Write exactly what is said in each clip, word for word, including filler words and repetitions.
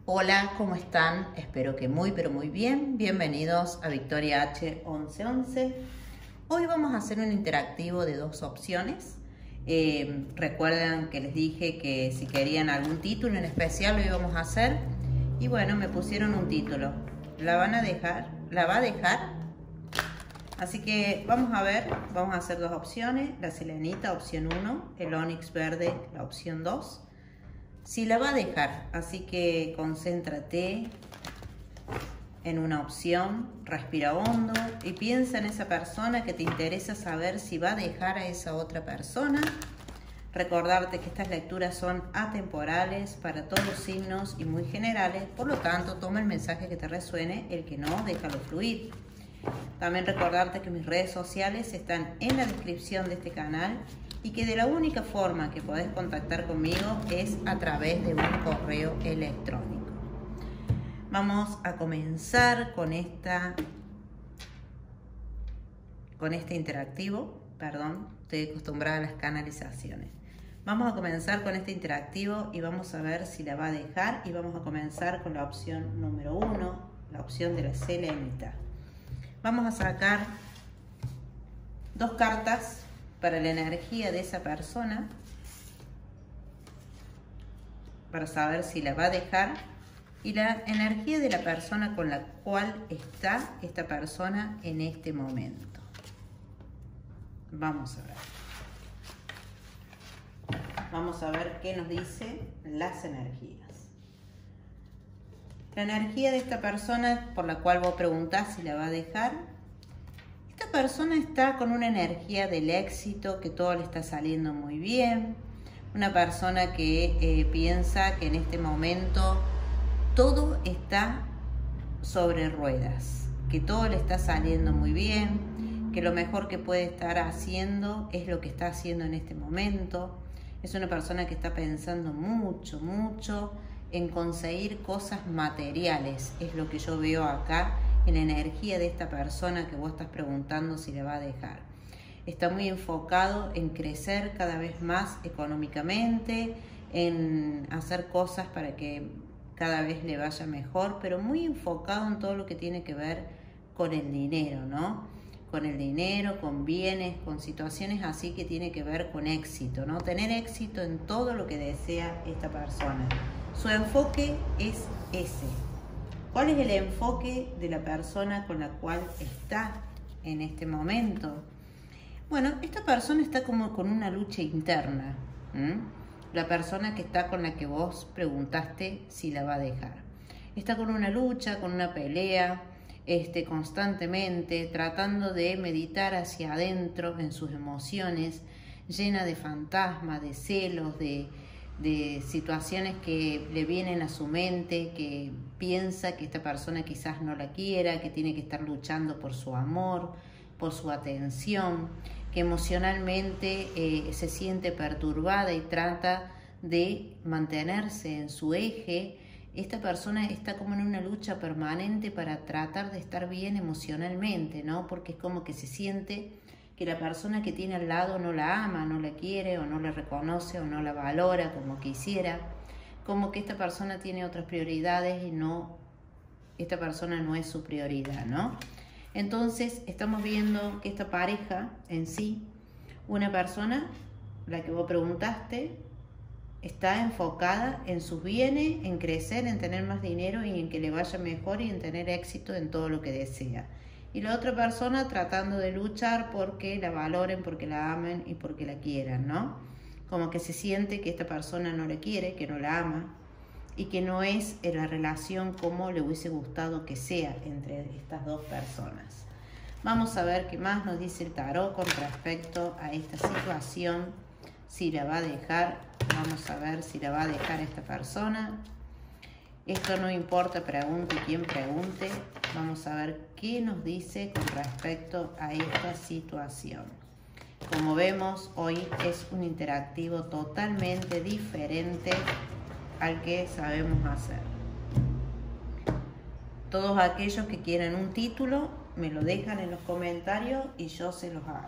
Hola, ¿cómo están? Espero que muy pero muy bien. Bienvenidos a Victoria H once once. Hoy vamos a hacer un interactivo de dos opciones. Eh, recuerdan que les dije que si querían algún título en especial lo íbamos a hacer. Y bueno, me pusieron un título. ¿La van a dejar? ¿La va a dejar? Así que vamos a ver, vamos a hacer dos opciones. La selenita, opción uno. El onix verde, la opción dos. Si la va a dejar, así que concéntrate en una opción, respira hondo y piensa en esa persona que te interesa saber si va a dejar a esa otra persona. Recordarte que estas lecturas son atemporales para todos los signos y muy generales, por lo tanto toma el mensaje que te resuene, el que no, déjalo fluir. También recordarte que mis redes sociales están en la descripción de este canal y que de la única forma que podés contactar conmigo es a través de un correo electrónico. Vamos a comenzar con esta con este interactivo, perdón, estoy acostumbrada a las canalizaciones. Vamos a comenzar con este interactivo y vamos a ver si la va a dejar, y vamos a comenzar con la opción número uno, la opción de la selenita. Vamos a sacar dos cartas para la energía de esa persona, para saber si la va a dejar, y la energía de la persona con la cual está esta persona en este momento. Vamos a ver. Vamos a ver qué nos dicen las energías. La energía de esta persona por la cual vos preguntás si la va a dejar. Esta persona está con una energía del éxito, que todo le está saliendo muy bien. Una persona que eh, piensa que en este momento todo está sobre ruedas, que todo le está saliendo muy bien, que lo mejor que puede estar haciendo es lo que está haciendo en este momento. Es una persona que está pensando mucho, mucho en conseguir cosas materiales. Es lo que yo veo acá en la energía de esta persona que vos estás preguntando si la va a dejar. Está muy enfocado en crecer cada vez más económicamente, en hacer cosas para que cada vez le vaya mejor, pero muy enfocado en todo lo que tiene que ver con el dinero, ¿no? Con el dinero, con bienes, con situaciones así que tiene que ver con éxito, ¿no? Tener éxito en todo lo que desea esta persona. Su enfoque es ese. ¿Cuál es el enfoque de la persona con la cual está en este momento? Bueno, esta persona está como con una lucha interna. ¿Mm? La persona que está con la que vos preguntaste si la va a dejar. Está con una lucha, con una pelea, este, constantemente tratando de meditar hacia adentro en sus emociones, llena de fantasmas, de celos, de... de situaciones que le vienen a su mente, que piensa que esta persona quizás no la quiera, que tiene que estar luchando por su amor, por su atención, que emocionalmente eh, se siente perturbada y trata de mantenerse en su eje. Esta persona está como en una lucha permanente para tratar de estar bien emocionalmente, ¿no? Porque es como que se siente que la persona que tiene al lado no la ama, no la quiere, o no la reconoce, o no la valora como quisiera, como que esta persona tiene otras prioridades y no, esta persona no es su prioridad, ¿no? Entonces estamos viendo que esta pareja en sí, una persona, la que vos preguntaste, está enfocada en sus bienes, en crecer, en tener más dinero y en que le vaya mejor y en tener éxito en todo lo que desea. Y la otra persona tratando de luchar porque la valoren, porque la amen y porque la quieran, ¿no? Como que se siente que esta persona no la quiere, que no la ama y que no es en la relación como le hubiese gustado que sea entre estas dos personas. Vamos a ver qué más nos dice el tarot con respecto a esta situación, si la va a dejar. Vamos a ver si la va a dejar esta persona. Esto no importa, pregunte quien pregunte. Vamos a ver qué nos dice con respecto a esta situación. Como vemos, hoy es un interactivo totalmente diferente al que sabemos hacer. Todos aquellos que quieran un título, me lo dejan en los comentarios y yo se los hago.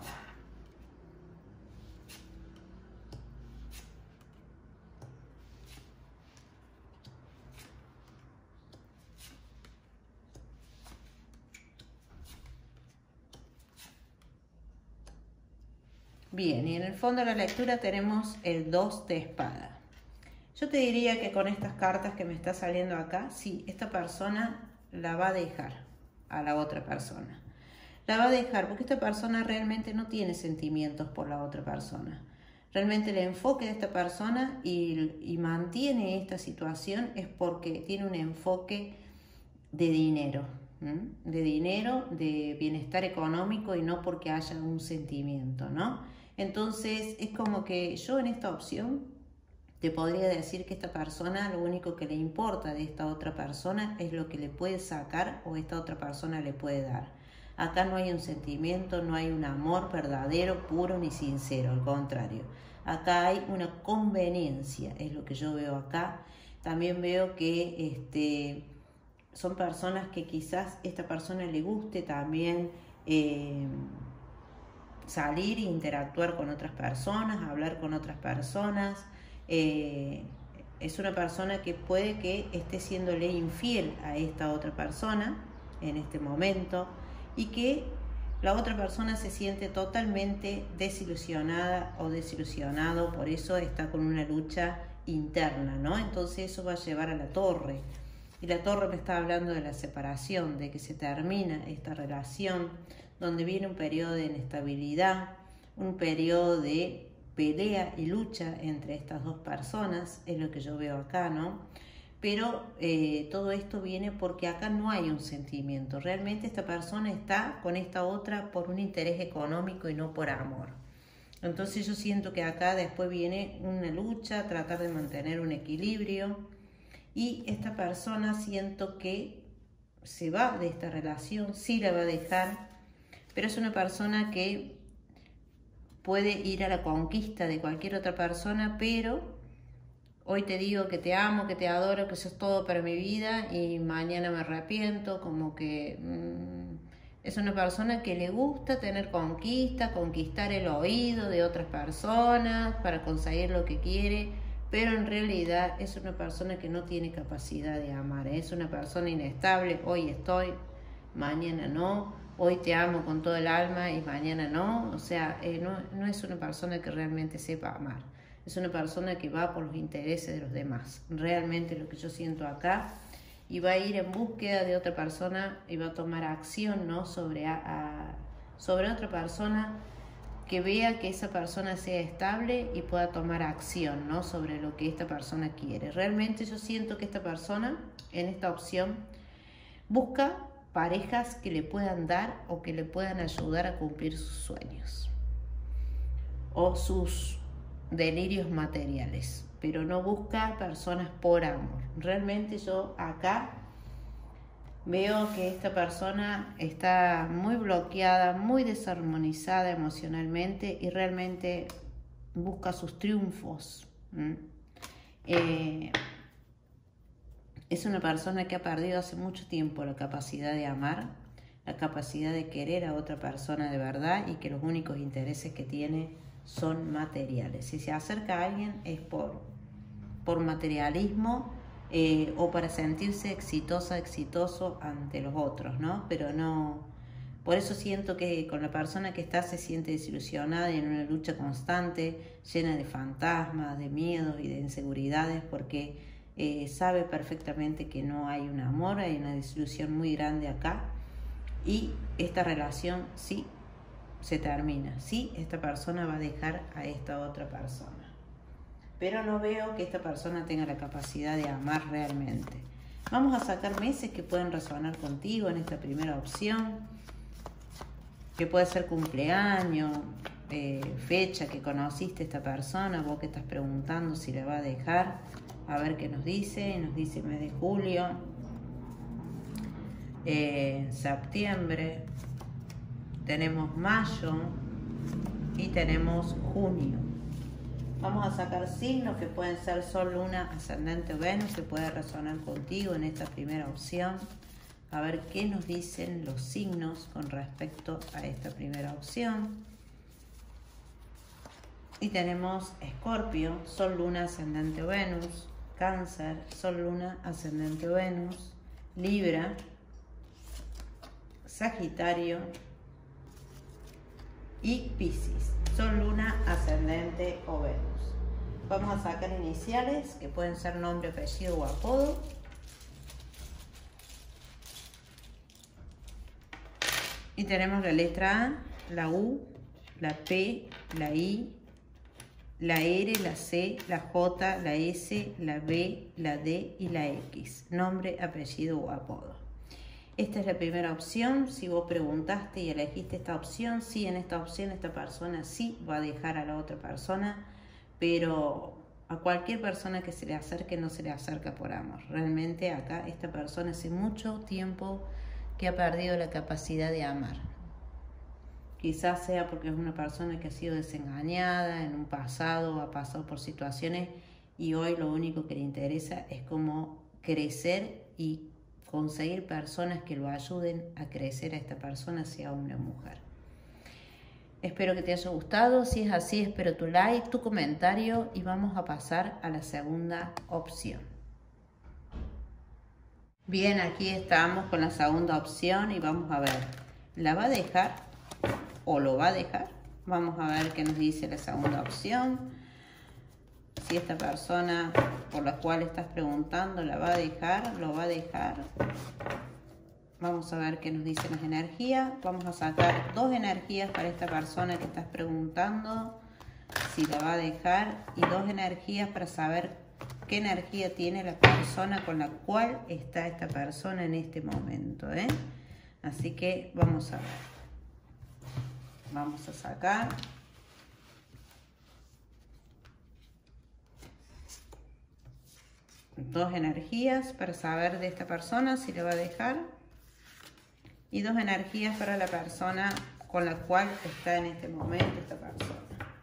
Bien, y en el fondo de la lectura tenemos el dos de espada. Yo te diría que con estas cartas que me está saliendo acá, sí, esta persona la va a dejar a la otra persona. La va a dejar porque esta persona realmente no tiene sentimientos por la otra persona. Realmente el enfoque de esta persona y, y mantiene esta situación es porque tiene un enfoque de dinero, ¿m? de dinero, de bienestar económico y no porque haya un sentimiento, ¿no? Entonces es como que yo en esta opción te podría decir que esta persona lo único que le importa de esta otra persona es lo que le puede sacar o esta otra persona le puede dar. Acá no hay un sentimiento, no hay un amor verdadero, puro ni sincero, al contrario. Acá hay una conveniencia, es lo que yo veo acá. También veo que este, son personas que quizás esta persona le guste también eh, salir e interactuar con otras personas, hablar con otras personas. Eh, es una persona que puede que esté siéndole infiel a esta otra persona en este momento y que la otra persona se siente totalmente desilusionada o desilusionado, por eso está con una lucha interna, ¿no? Entonces eso va a llevar a la torre. Y la torre me está hablando de la separación, de que se termina esta relación, donde viene un periodo de inestabilidad, un periodo de pelea y lucha entre estas dos personas, es lo que yo veo acá, ¿no? Pero eh, todo esto viene porque acá no hay un sentimiento. Realmente esta persona está con esta otra por un interés económico y no por amor. Entonces yo siento que acá después viene una lucha, tratar de mantener un equilibrio. Y esta persona siento que se va de esta relación, sí la va a dejar, pero es una persona que puede ir a la conquista de cualquier otra persona, pero hoy te digo que te amo, que te adoro, que sos todo para mi vida y mañana me arrepiento, como que mmm, es una persona que le gusta tener conquista, conquistar el oído de otras personas para conseguir lo que quiere, pero en realidad es una persona que no tiene capacidad de amar, es una persona inestable, hoy estoy, mañana no, hoy te amo con todo el alma y mañana no, o sea, eh, no, no es una persona que realmente sepa amar. Es una persona que va por los intereses de los demás. Realmente lo que yo siento acá. Y va a ir en búsqueda de otra persona y va a tomar acción, ¿no? sobre, a, a, sobre otra persona que vea que esa persona sea estable y pueda tomar acción, ¿no? sobre lo que esta persona quiere. Realmente yo siento que esta persona en esta opción busca parejas que le puedan dar o que le puedan ayudar a cumplir sus sueños o sus delirios materiales, pero no busca personas por amor. Realmente yo acá veo que esta persona está muy bloqueada, muy desarmonizada emocionalmente y realmente busca sus triunfos. ¿Mm? Eh, es una persona que ha perdido hace mucho tiempo la capacidad de amar, la capacidad de querer a otra persona de verdad y que los únicos intereses que tiene son materiales. Si se acerca a alguien es por, por materialismo eh, o para sentirse exitosa, exitoso ante los otros, ¿no? Pero no... Por eso siento que con la persona que está se siente desilusionada y en una lucha constante, llena de fantasmas, de miedos y de inseguridades, porque eh, sabe perfectamente que no hay un amor, hay una desilusión muy grande acá y esta relación sí se termina, sí, esta persona va a dejar a esta otra persona, pero no veo que esta persona tenga la capacidad de amar realmente. Vamos a sacar meses que pueden resonar contigo en esta primera opción, que puede ser cumpleaños, eh, fecha que conociste a esta persona, vos que estás preguntando si la va a dejar, a ver qué nos dice. Nos dice mes de julio, eh, septiembre, tenemos mayo y tenemos junio. Vamos a sacar signos que pueden ser Sol, Luna, Ascendente o Venus, que puede resonar contigo en esta primera opción. A ver qué nos dicen los signos con respecto a esta primera opción. Y tenemos Escorpio, Sol, Luna, Ascendente o Venus, Cáncer, Sol, Luna, Ascendente o Venus, Libra, Sagitario y Piscis, Sol, Luna, Ascendente o Venus. Vamos a sacar iniciales, que pueden ser nombre, apellido o apodo. Y tenemos la letra A, la U, la P, la I, la R, la C, la J, la S, la B, la D y la X. Nombre, apellido o apodo. Esta es la primera opción. Si vos preguntaste y elegiste esta opción, sí, en esta opción esta persona sí va a dejar a la otra persona, pero a cualquier persona que se le acerque no se le acerca por amor. Realmente acá esta persona hace mucho tiempo que ha perdido la capacidad de amar. Quizás sea porque es una persona que ha sido desengañada en un pasado, ha pasado por situaciones y hoy lo único que le interesa es cómo crecer y conseguir personas que lo ayuden a crecer a esta persona, sea hombre o mujer. Espero que te haya gustado. Si es así, espero tu like, tu comentario y vamos a pasar a la segunda opción. Bien, aquí estamos con la segunda opción y vamos a ver, ¿la va a dejar o lo va a dejar? Vamos a ver qué nos dice la segunda opción. Si esta persona por la cual estás preguntando la va a dejar, lo va a dejar. Vamos a ver qué nos dicen las energías. Vamos a sacar dos energías para esta persona que estás preguntando si la va a dejar y dos energías para saber qué energía tiene la persona con la cual está esta persona en este momento, ¿eh? Así que vamos a ver. Vamos a sacar. Dos energías para saber de esta persona si le va a dejar. Y dos energías para la persona con la cual está en este momento esta persona.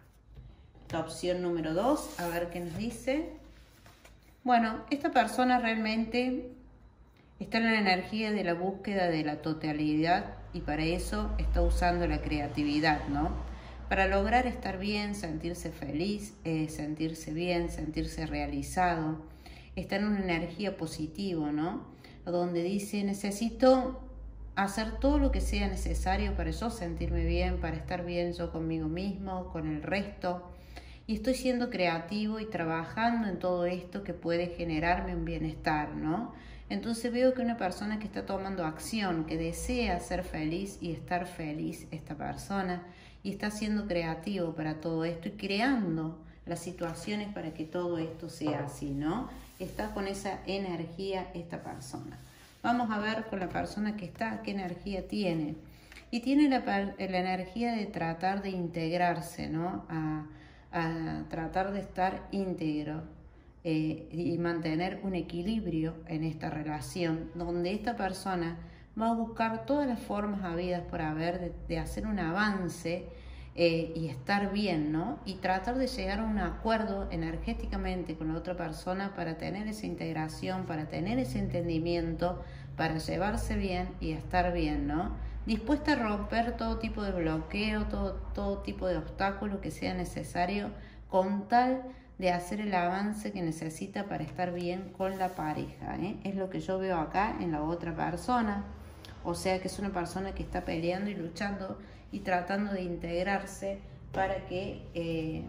La opción número dos, a ver qué nos dice. Bueno, esta persona realmente está en la energía de la búsqueda de la totalidad y para eso está usando la creatividad, ¿no? Para lograr estar bien, sentirse feliz, eh, sentirse bien, sentirse realizado. Está en una energía positiva, ¿no? Donde dice, necesito hacer todo lo que sea necesario para yo sentirme bien, para estar bien yo conmigo mismo, con el resto. Y estoy siendo creativo y trabajando en todo esto que puede generarme un bienestar, ¿no? Entonces veo que una persona que está tomando acción, que desea ser feliz y estar feliz esta persona, y está siendo creativo para todo esto y creando las situaciones para que todo esto sea así, ¿no? Está con esa energía esta persona. Vamos a ver con la persona que está, qué energía tiene. Y tiene la, la energía de tratar de integrarse, ¿no? A, a tratar de estar íntegro eh, y mantener un equilibrio en esta relación, donde esta persona va a buscar todas las formas habidas por haber de, de hacer un avance eh, y estar bien, ¿no? Y tratar de llegar a un acuerdo energéticamente con la otra persona para tener esa integración, para tener ese entendimiento, para llevarse bien y estar bien, ¿no? Dispuesta a romper todo tipo de bloqueo, todo, todo tipo de obstáculo que sea necesario con tal de hacer el avance que necesita para estar bien con la pareja, ¿eh? Es lo que yo veo acá en la otra persona. O sea que es una persona que está peleando y luchando y tratando de integrarse para que eh,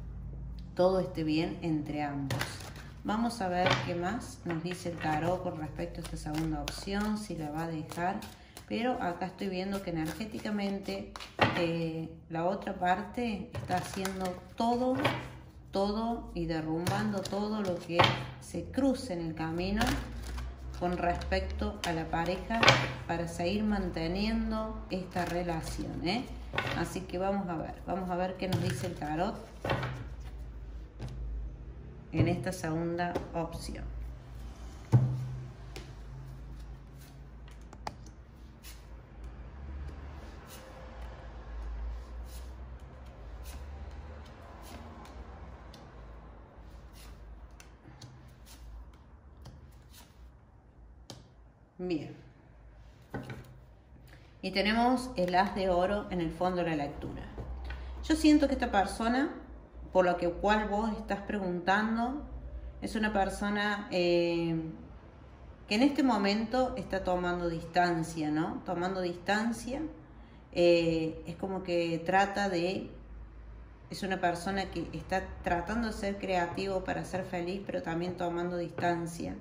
todo esté bien entre ambos. Vamos a ver qué más nos dice el tarot con respecto a esta segunda opción, si la va a dejar. Pero acá estoy viendo que energéticamente eh, la otra parte está haciendo todo, todo y derrumbando todo lo que se cruce en el camino con respecto a la pareja para seguir manteniendo esta relación, ¿eh? Así que vamos a ver, vamos a ver qué nos dice el tarot en esta segunda opción. Bien. Y tenemos el as de oro en el fondo de la lectura. Yo siento que esta persona, por lo que cual vos estás preguntando, es una persona eh, que en este momento está tomando distancia, ¿no? Tomando distancia. Eh, es como que trata de es una persona que está tratando de ser creativo para ser feliz, pero también tomando distancia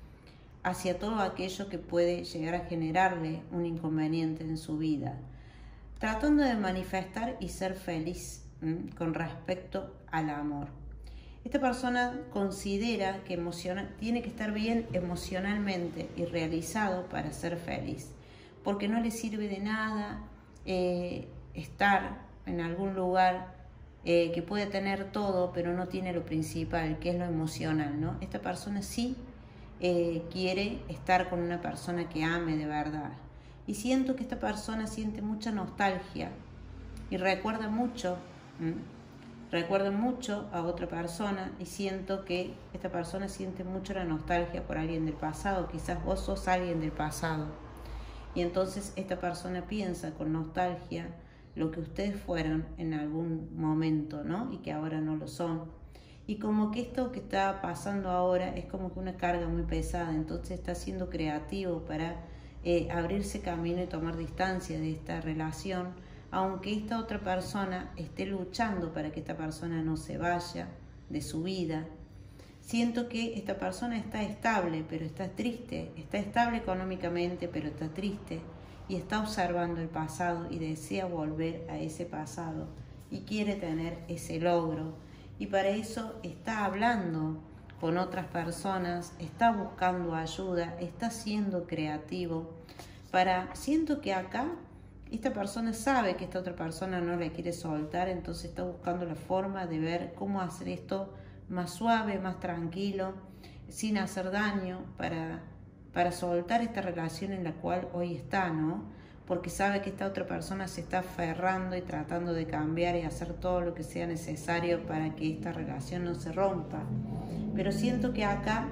hacia todo aquello que puede llegar a generarle un inconveniente en su vida, tratando de manifestar y ser feliz ¿m? con respecto al amor. Esta persona considera que emociona, tiene que estar bien emocionalmente y realizado para ser feliz, porque no le sirve de nada eh, estar en algún lugar eh, que puede tener todo, pero no tiene lo principal, que es lo emocional, ¿no? Esta persona sí eh, quiere estar con una persona que ame de verdad. Y siento que esta persona siente mucha nostalgia y recuerda mucho, ¿m? recuerda mucho a otra persona, y siento que esta persona siente mucho la nostalgia por alguien del pasado. Quizás vos sos alguien del pasado. Y entonces esta persona piensa con nostalgia lo que ustedes fueron en algún momento, ¿no? Y que ahora no lo son. Y como que esto que está pasando ahora es como que una carga muy pesada, entonces está siendo creativo para eh, abrirse camino y tomar distancia de esta relación, aunque esta otra persona esté luchando para que esta persona no se vaya de su vida. Siento que esta persona está estable, pero está triste, está estable económicamente, pero está triste, y está observando el pasado y desea volver a ese pasado y quiere tener ese logro, y para eso está hablando con otras personas, está buscando ayuda, está siendo creativo. Para, siento que acá esta persona sabe que esta otra persona no la quiere soltar, entonces está buscando la forma de ver cómo hacer esto más suave, más tranquilo, sin hacer daño, para, para soltar esta relación en la cual hoy está, ¿no? Porque sabe que esta otra persona se está aferrando y tratando de cambiar y hacer todo lo que sea necesario para que esta relación no se rompa. Pero siento que acá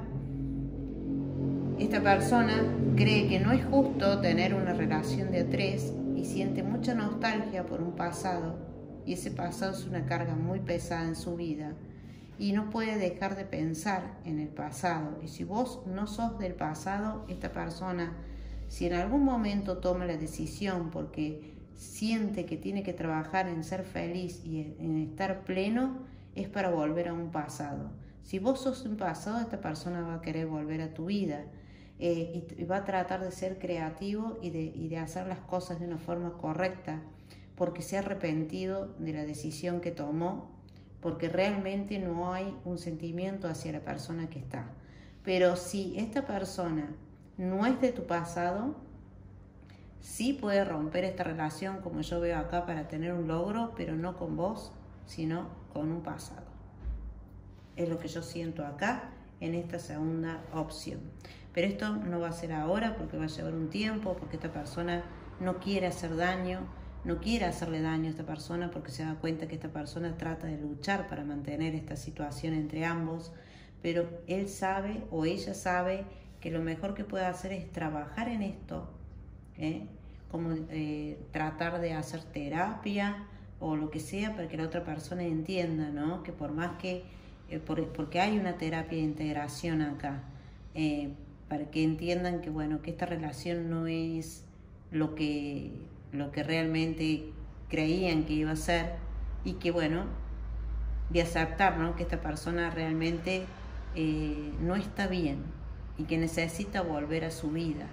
esta persona cree que no es justo tener una relación de a tres y siente mucha nostalgia por un pasado, y ese pasado es una carga muy pesada en su vida y no puede dejar de pensar en el pasado. Y si vos no sos del pasado, esta persona, si en algún momento toma la decisión porque siente que tiene que trabajar en ser feliz y en estar pleno, es para volver a un pasado. Si vos sos un pasado, esta persona va a querer volver a tu vida. Eh, y va a tratar de ser creativo y de, y de hacer las cosas de una forma correcta, porque se ha arrepentido de la decisión que tomó, porque realmente no hay un sentimiento hacia la persona que está. Pero si esta persona no es de tu pasado, sí puede romper esta relación, como yo veo acá, para tener un logro, pero no con vos, sino con un pasado. Es lo que yo siento acá en esta segunda opción. Pero esto no va a ser ahora, porque va a llevar un tiempo, porque esta persona no quiere hacer daño, no quiere hacerle daño a esta persona, porque se da cuenta que esta persona trata de luchar para mantener esta situación entre ambos, pero él sabe o ella sabe que lo mejor que puede hacer es trabajar en esto, ¿eh? como eh, tratar de hacer terapia o lo que sea, para que la otra persona entienda, ¿no? Que por más que, eh, por, porque hay una terapia de integración acá, eh, para que entiendan que bueno, que esta relación no es lo que, lo que realmente creían que iba a ser, y que bueno, de aceptar, ¿no? que esta persona realmente eh, no está bien y que necesita volver a su vida,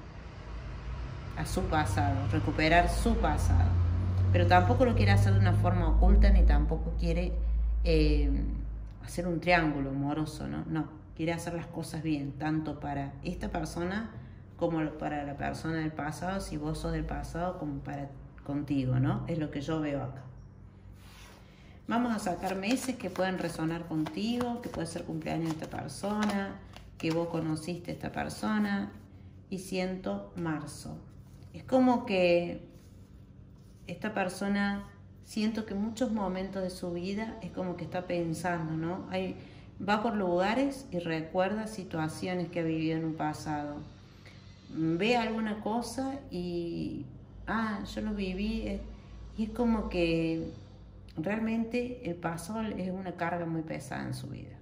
a su pasado, recuperar su pasado, pero tampoco lo quiere hacer de una forma oculta, ni tampoco quiere eh, hacer un triángulo amoroso, ¿no? No. Quiere hacer las cosas bien, tanto para esta persona como para la persona del pasado, si vos sos del pasado, como para contigo, ¿no? Es lo que yo veo acá. Vamos a sacar meses que pueden resonar contigo, que puede ser cumpleaños de esta persona, que vos conociste a esta persona, y siento marzo. Es como que esta persona, siento que en muchos momentos de su vida es como que está pensando, ¿no? Hay... Va por lugares y recuerda situaciones que ha vivido en un pasado. Ve alguna cosa y, ah, yo lo viví. Y es como que realmente el pasado es una carga muy pesada en su vida.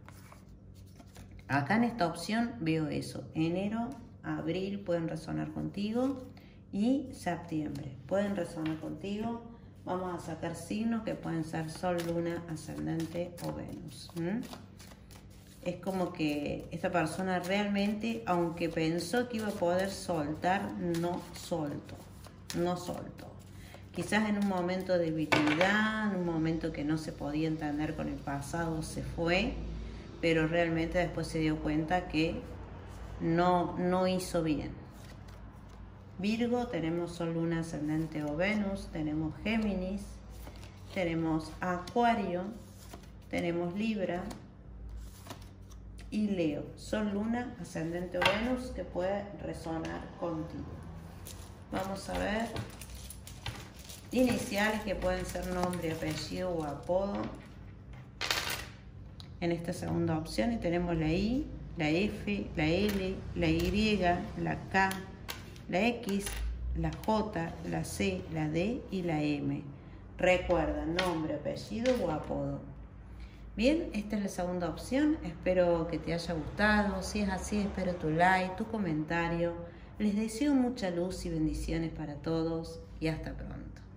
Acá en esta opción veo eso. Enero, abril pueden resonar contigo, y septiembre pueden resonar contigo Vamos a sacar signos que pueden ser Sol, Luna, Ascendente o Venus. ¿Mm? Es como que esta persona realmente, aunque pensó que iba a poder soltar, no soltó, no soltó. Quizás en un momento de debilidad, en un momento que no se podía entender con el pasado, se fue, pero realmente después se dio cuenta que no, no hizo bien. Virgo, tenemos Sol, Luna, Ascendente o Venus, tenemos Géminis, tenemos Acuario, tenemos Libra y Leo. Sol, Luna, Ascendente o Venus que puede resonar contigo. Vamos a ver iniciales que pueden ser nombre, apellido o apodo en esta segunda opción, y tenemos la I, la F, la L, la Y, la K, la X, la J, la C, la D y la M. Recuerda, nombre, apellido o apodo. Bien, esta es la segunda opción. Espero que te haya gustado. Si es así, espero tu like, tu comentario. Les deseo mucha luz y bendiciones para todos y hasta pronto.